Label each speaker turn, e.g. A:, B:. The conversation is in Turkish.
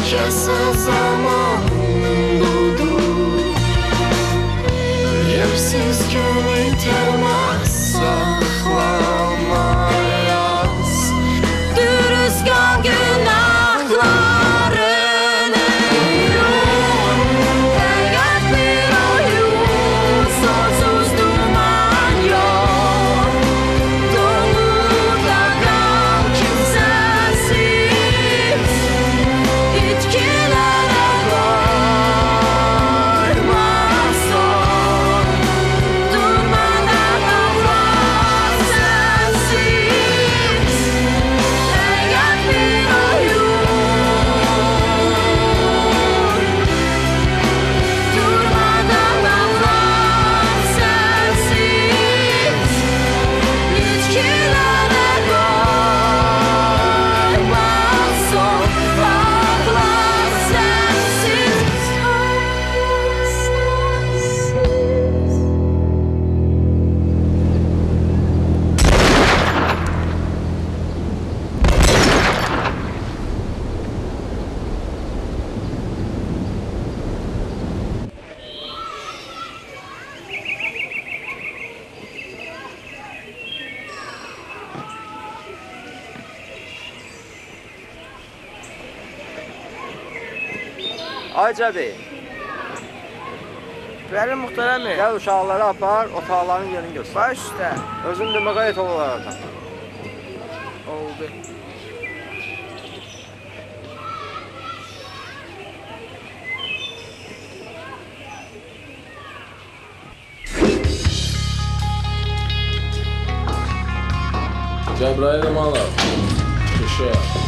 A: Kese zaman budur. Yersiz gün itermez saklamayaz. Dürüst kal günahlarını yum. Eğer bir oyun sonsuz duman yok. Doluda kal kimsesiz. İçkilere koyma son. Durmadan ağlar sensiz. Eğer bir oyun durmadan ağlar sensiz. İçkilere koyma son. Ağlar sensiz.
B: Ayca Bey,
C: Verin muhterem
B: gel uşaqları apar, otaqların yerini göster.
C: Baş üstə.
B: Özün de müqayət olaraq.
C: Oldu.
D: Cəbrayıl Malar, Şuşa.